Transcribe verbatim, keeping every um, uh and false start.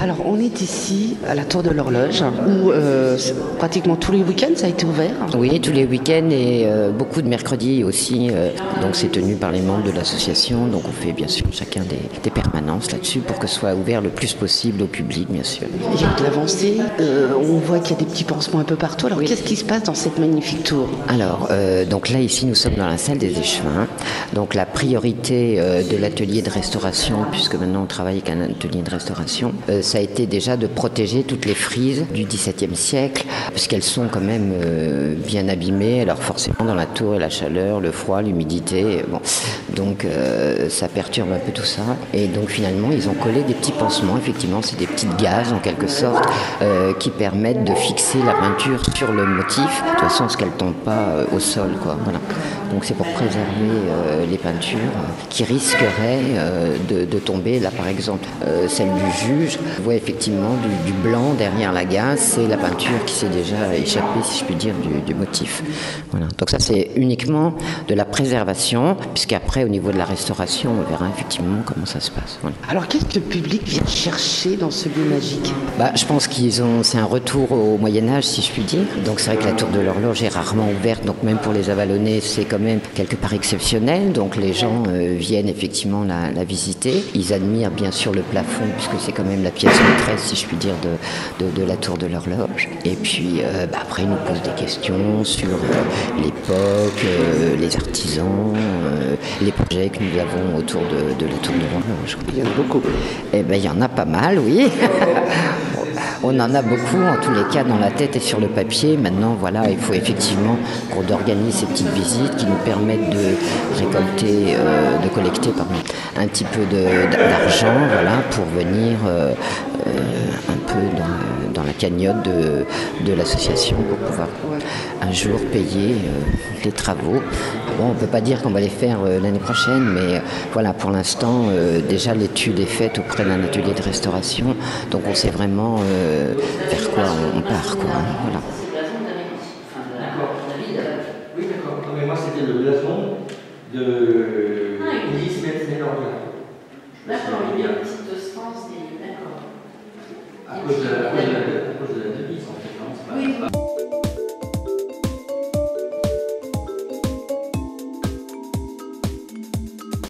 Alors, on est ici à la Tour de l'Horloge, où euh, pratiquement tous les week-ends ça a été ouvert. Oui, tous les week-ends et euh, beaucoup de mercredis aussi. Euh, donc c'est tenu par les membres de l'association. Donc on fait bien sûr chacun des, des permanences là-dessus pour que ce soit ouvert le plus possible au public, bien sûr. Il y a de l'avancée, euh, on voit qu'il y a des petits pansements un peu partout. Alors oui. Qu'est-ce qui se passe dans cette magnifique tour? Alors, euh, donc là ici nous sommes dans la salle des échevins. Donc la priorité euh, de l'atelier de restauration, puisque maintenant on travaille avec un atelier de restauration, euh, ça a été déjà de protéger toutes les frises du dix-septième siècle, puisqu'elles sont quand même euh, bien abîmées. Alors forcément dans la tour, la chaleur, le froid, l'humidité, bon, donc euh, ça perturbe un peu tout ça. Et donc finalement ils ont collé des petits pansements, effectivement c'est des petites gazes en quelque sorte, euh, qui permettent de fixer la peinture sur le motif, de toute façon ce qu'elle tombe pas euh, au sol, quoi. Voilà. Donc c'est pour préserver euh, les peintures qui risqueraient euh, de, de tomber. Là par exemple, euh, celle du juge, on voit effectivement du, du blanc derrière la gaze, c'est la peinture qui s'est déjà échappée, si je puis dire, du, du motif. Voilà. Donc ça c'est uniquement de la préservation, puisqu'après au niveau de la restauration, on verra effectivement comment ça se passe. Voilà. Alors qu'est-ce que le public vient chercher dans ce lieu magique? Bah, je pense qu'ils ont, c'est un retour au Moyen-Âge, si je puis dire. Donc c'est vrai que la tour de l'horloge est rarement ouverte, donc même pour les Avalonnais, c'est quand même quelque part exceptionnel. Donc les gens euh, viennent effectivement la, la visiter. Ils admirent bien sûr le plafond, puisque c'est quand même la pièce maîtresse, si je puis dire, de, de, de la tour de l'horloge. Et puis euh, bah, après, ils nous posent des questions sur euh, l'époque, euh, les artisans, euh, les projets que nous avons autour de, de la tour de l'horloge. Il y en a beaucoup. Eh ben, il y en a pas mal, oui. On en a beaucoup, en tous les cas, dans la tête et sur le papier. Maintenant, voilà, il faut effectivement qu'on organise ces petites visites qui nous permettent de récolter, euh, de collecter pardon, un petit peu de, d'argent, voilà, pour venir euh, euh, un peu dans, dans la cagnotte de, de l'association pour pouvoir un jour payer euh, les travaux. Bon, on ne peut pas dire qu'on va les faire euh, l'année prochaine, mais euh, voilà, pour l'instant, euh, déjà l'étude est faite auprès d'un atelier de restauration, donc on sait vraiment euh, vers quoi on part, quoi. Voilà. Oui, d'accord. Non, mais moi, c'était le blason de Ulysse Metz-Nélorga. D'accord, il y a une petite stance, d'accord. À cause de la